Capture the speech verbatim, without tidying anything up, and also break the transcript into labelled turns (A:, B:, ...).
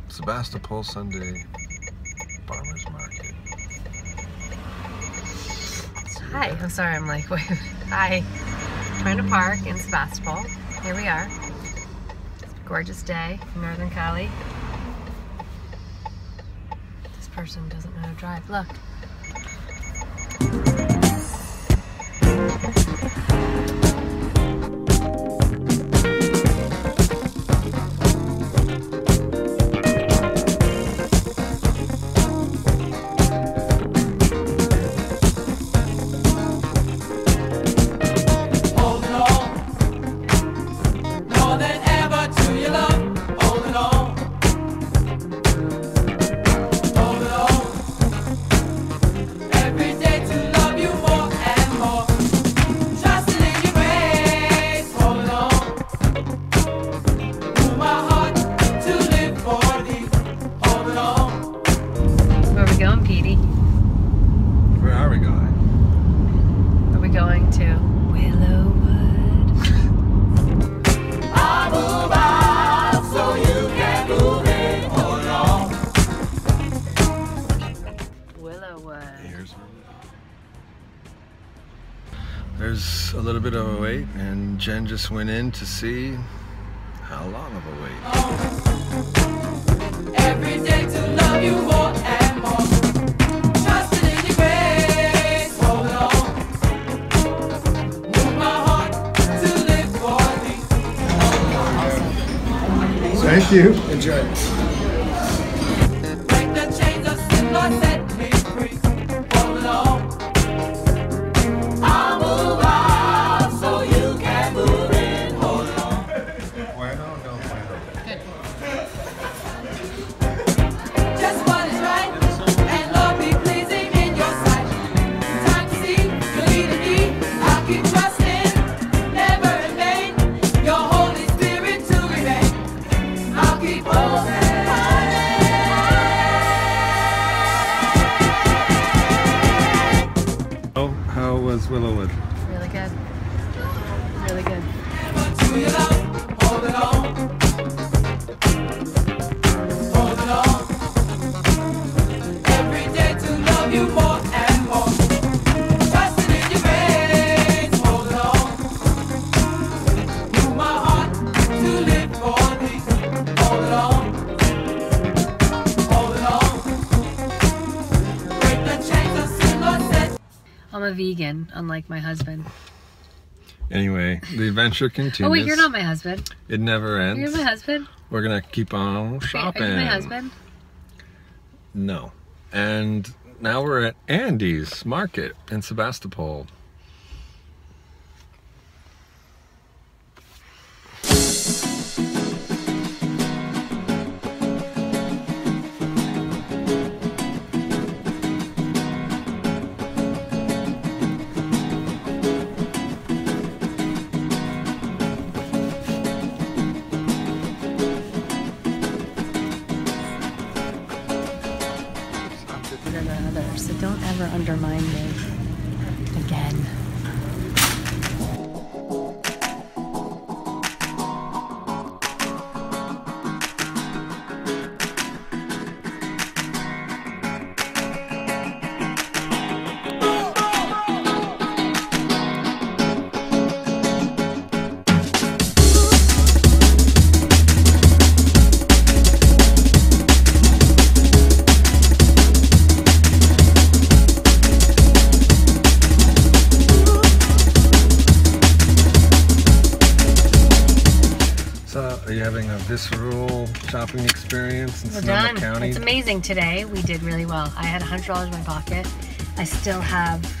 A: Sebastopol Sunday Farmers Market.
B: Hi, I'm sorry, I'm like, wait, hi. Trying to park in Sebastopol. Here we are. It's a gorgeous day in Northern Cali. This person doesn't know how to drive. Look.
A: There's a little bit of a wait, and Jen just went in to see how long of a wait.
C: Every day to love you more and more. Trusting in your grace, hold on. Move my heart to live for thee.
A: Thank you. Enjoy.
C: Break the chains of sin, Lord, set me free. Hold on.
A: How was Willowwood?
B: Really good. Really good.
C: Hold it on. Hold it on. Every day to love you more and more. Trusting in your grace. Hold it on. Move my heart to live for thee. Hold it on. Hold it on. Break the chains of sin, Lord, set.
B: I'm a vegan, unlike my husband.
A: Anyway, the adventure continues.
B: Oh wait, you're not my husband.
A: It never ends.
B: You're my husband.
A: We're gonna keep on shopping.
B: Are you my husband?
A: No. And now we're at Andy's Market in Sebastopol.
B: So don't ever undermine me again.
A: Are you having a visceral shopping experience in
B: We're
A: Sonoma
B: done.
A: County?
B: It's amazing today. We did really well. I had one hundred dollars in my pocket. I still have